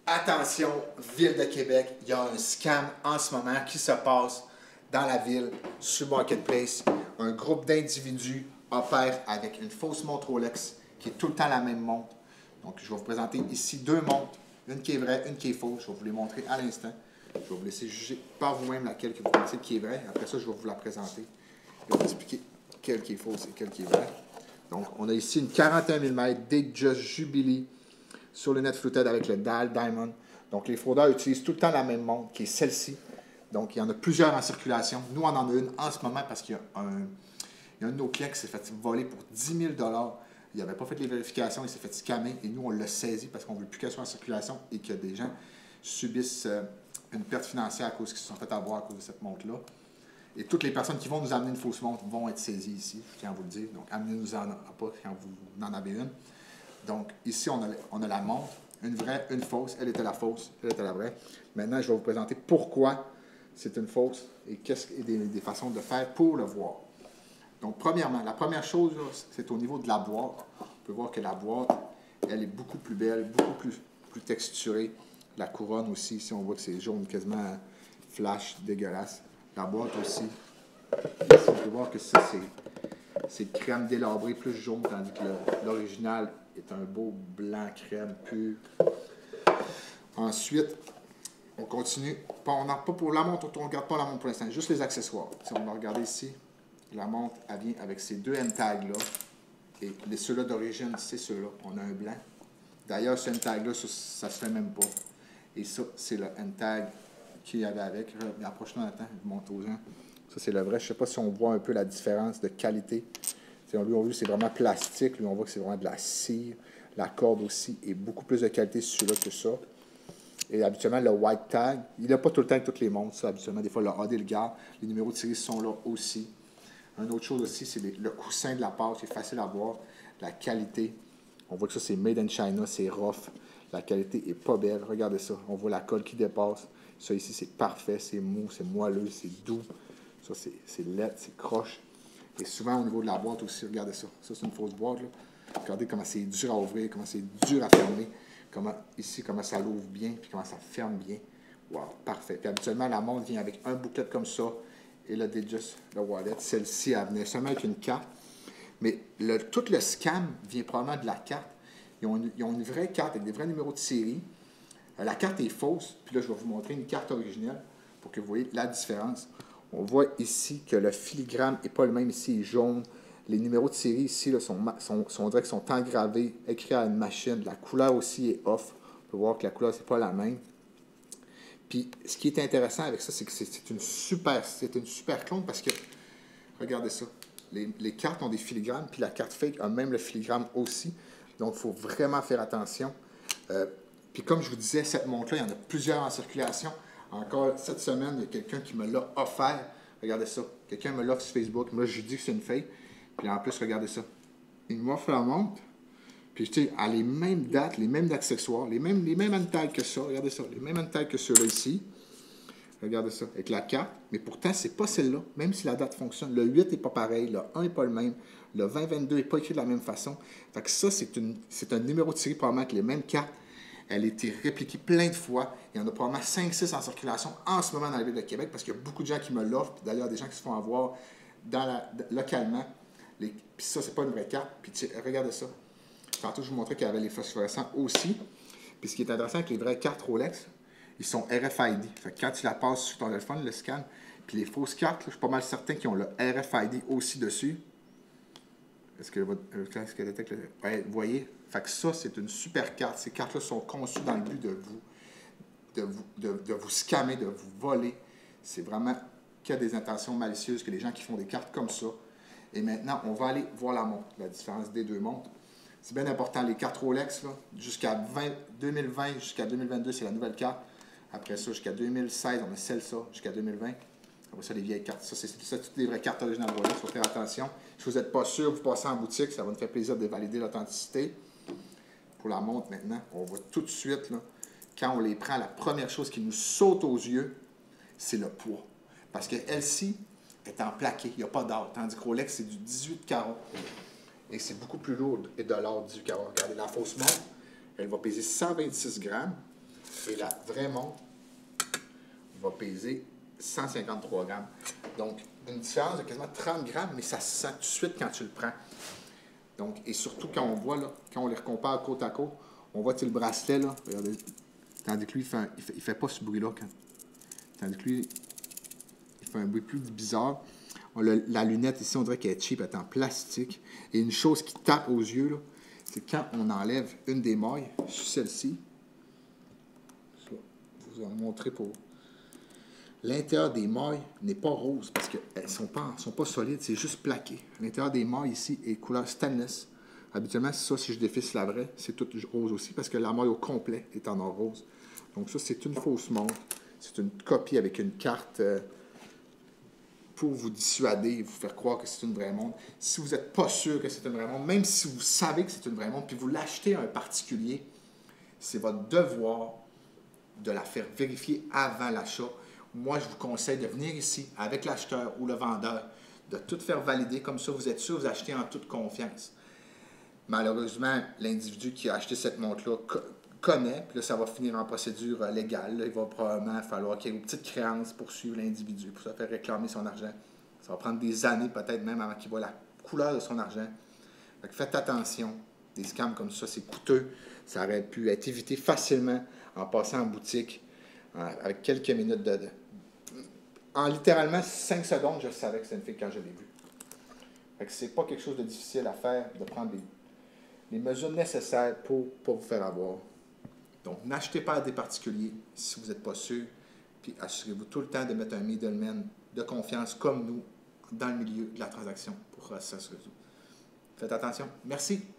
Attention, Ville de Québec, il y a un scam en ce moment qui se passe dans la ville, sur Marketplace. Un groupe d'individus opère avec une fausse montre Rolex qui est tout le temps la même montre. Donc, je vais vous présenter ici deux montres, une qui est vraie, une qui est fausse. Je vais vous les montrer à l'instant. Je vais vous laisser juger par vous-même laquelle que vous pensez qui est vraie. Après ça, je vais vous la présenter. Je vais vous expliquer quelle qui est fausse et quelle qui est vraie. Donc, on a ici une 41 mm Datejust Jubilee sur le net fluted avec le Dial Diamond. Donc, les fraudeurs utilisent tout le temps la même montre, qui est celle-ci. Donc, il y en a plusieurs en circulation. Nous, on en a une en ce moment parce qu'il y a un de nos clients qui s'est fait voler pour 10 000 $. Il n'avait pas fait les vérifications, il s'est fait scammer et nous, on l'a saisi parce qu'on ne veut plus qu'elle soit en circulation et que des gens subissent une perte financière à cause qu'ils se sont fait avoir à cause de cette montre-là. Et toutes les personnes qui vont nous amener une fausse montre vont être saisies ici, je tiens à vous le dire. Donc, amenez-nous-en pas quand vous en avez une. Donc, ici, on a la montre, une vraie, une fausse. Elle était la fausse, elle était la vraie. Maintenant, je vais vous présenter pourquoi c'est une fausse et des façons de faire pour le voir. Donc, premièrement, la première chose, c'est au niveau de la boîte. On peut voir que la boîte, elle est beaucoup plus belle, beaucoup plus texturée. La couronne aussi, ici, on voit que c'est jaune, quasiment flash, dégueulasse. La boîte aussi. Ici, on peut voir que ça, c'est crème délabrée plus jaune, tandis que l'original est un beau blanc crème pur. Ensuite, on continue. On n'a pas pour la montre, on ne regarde pas la montre pour l'instant, juste les accessoires. Si on va regarder ici, la montre, elle vient avec ces deux M-tags-là. Et ceux-là d'origine, c'est ceux-là. On a un blanc. D'ailleurs, ce M-tag-là, ça ne se fait même pas. Et ça, c'est le M-tag qu'il y avait avec. Approche-toi, Nathan, je vous montre aux gens. Ça, c'est le vrai. Je ne sais pas si on voit un peu la différence de qualité. Lui, on voit que c'est vraiment plastique. Lui, on voit que c'est vraiment de la cire. La corde aussi est beaucoup plus de qualité sur celui-là que ça. Et habituellement, le white tag, il n'a pas tout le temps avec toutes les montres. Ça, habituellement, des fois, le AD le garde. Les numéros de série sont là aussi. Une autre chose aussi, c'est le coussin de la pâte. C'est facile à voir. La qualité. On voit que ça, c'est made in China. C'est rough. La qualité n'est pas belle. Regardez ça. On voit la colle qui dépasse. Ça ici, c'est parfait. C'est mou, c'est moelleux, c'est doux. Ça, c'est laid, c'est croche. Et souvent, au niveau de la boîte aussi, regardez ça. Ça, c'est une fausse boîte, là. Regardez comment c'est dur à ouvrir, comment c'est dur à fermer. Comment ça l'ouvre bien, puis comment ça ferme bien. Wow, parfait. Puis habituellement, la montre vient avec un bouclet comme ça. Et là, Datejust, le wallet. Celle-ci, elle venait seulement avec une carte. Mais tout le scam vient probablement de la carte. Ils ont une vraie carte avec des vrais numéros de série. La carte est fausse. Puis là, je vais vous montrer une carte originale pour que vous voyez la différence. On voit ici que le filigrane n'est pas le même. Ici, il est jaune. Les numéros de série ici là, on dirait qu'ils sont engravés, écrits à une machine. La couleur aussi est off. On peut voir que la couleur, c'est pas la même. Puis, ce qui est intéressant avec ça, c'est que c'est une super clone parce que, regardez ça. Les cartes ont des filigranes, puis la carte fake a même le filigrane aussi. Donc, il faut vraiment faire attention. Puis, comme je vous disais, cette montre-là, il y en a plusieurs en circulation. Encore cette semaine, il y a quelqu'un qui me l'a offert. Regardez ça. Quelqu'un me l'offre sur Facebook. Moi, je lui dis que c'est une fake. Puis en plus, regardez ça. Il m'offre la montre. Puis tu sais, à les mêmes dates, les mêmes accessoires, les mêmes hand-tags que ça. Regardez ça. Les mêmes hand-tags que ceux-là ici. Regardez ça. Avec la carte. Mais pourtant, c'est pas celle-là. Même si la date fonctionne. Le 8 n'est pas pareil. Le 1 n'est pas le même. Le 2022 n'est pas écrit de la même façon. Fait que ça, c'est un numéro de série probablement avec les mêmes cartes. Elle a été répliquée plein de fois. Il y en a probablement 5-6 en circulation en ce moment dans la ville de Québec parce qu'il y a beaucoup de gens qui me l'offrent. D'ailleurs, des gens qui se font avoir localement. Puis ça, c'est pas une vraie carte. Puis regardez ça. Tantôt, je vous montrais qu'il y avait les phosphorescents aussi. Puis ce qui est intéressant avec les vraies cartes Rolex, ils sont RFID. Fait que quand tu la passes sur ton téléphone, le scan, puis les fausses cartes, là, je suis pas mal certain qu'ils ont le RFID aussi dessus. Est-ce que ouais, vous voyez? Fait que ça, c'est une super carte. Ces cartes-là sont conçues dans le but de vous scammer, de vous voler. C'est vraiment qu'il y a des intentions malicieuses, que les gens qui font des cartes comme ça. Et maintenant, on va aller voir la montre, la différence des deux montres. C'est bien important, les cartes Rolex, jusqu'à 2020, jusqu'à 2022, c'est la nouvelle carte. Après ça, jusqu'à 2016, on a celle-là, jusqu'à 2020. Après ça, les vieilles cartes. Ça, c'est toutes les vraies cartes originales Rolex. Il faut faire attention. Si vous n'êtes pas sûr, vous passez en boutique, ça va nous faire plaisir de valider l'authenticité. Pour la montre maintenant, on voit tout de suite, là, quand on les prend, la première chose qui nous saute aux yeux, c'est le poids. Parce qu'elle-ci est en plaqué, il n'y a pas d'or. Tandis que Rolex, c'est du 18 carats. Et c'est beaucoup plus lourd et de l'or 18 carats. Regardez, la fausse montre, elle va peser 126 grammes. Et la vraie montre va peser 153 grammes. Donc, une différence de quasiment 30 grammes, mais ça se sent tout de suite quand tu le prends. Donc, et surtout quand on voit, là, quand on les recompare côte à côte, on voit le bracelet, là, regardez, tandis que lui, il fait pas ce bruit-là. Tandis que lui, il fait un bruit plus bizarre. La lunette ici, on dirait qu'elle est cheap, elle est en plastique. Et une chose qui tape aux yeux, là, c'est quand on enlève une des mailles, celle-ci. Je vais vous en montrer pour... L'intérieur des mailles n'est pas rose parce qu'elles ne sont pas solides, c'est juste plaqué. L'intérieur des mailles ici est couleur stainless. Habituellement, c'est ça, si je défisse la vraie, c'est tout rose aussi parce que la maille au complet est en or rose. Donc ça, c'est une fausse montre. C'est une copie avec une carte pour vous dissuader et vous faire croire que c'est une vraie montre. Si vous n'êtes pas sûr que c'est une vraie montre, même si vous savez que c'est une vraie montre, puis vous l'achetez à un particulier, c'est votre devoir de la faire vérifier avant l'achat. Moi, je vous conseille de venir ici avec l'acheteur ou le vendeur, de tout faire valider. Comme ça, vous êtes sûr que vous achetez en toute confiance. Malheureusement, l'individu qui a acheté cette montre-là connaît, puis là, ça va finir en procédure légale. Là, il va probablement falloir qu'il y ait une petite créance pour suivre l'individu, pour se faire réclamer son argent. Ça va prendre des années, peut-être même, avant qu'il voit la couleur de son argent. Fait que faites attention. Des scams comme ça, c'est coûteux. Ça aurait pu être évité facilement en passant en boutique, avec quelques minutes en littéralement 5 secondes, je savais que c'était une fille quand je l'ai vue. Fait que c'est pas quelque chose de difficile à faire, de prendre les mesures nécessaires pour ne pas vous faire avoir. Donc, n'achetez pas à des particuliers si vous n'êtes pas sûr. Puis assurez-vous tout le temps de mettre un middleman de confiance comme nous dans le milieu de la transaction pour ça se résout. Faites attention. Merci.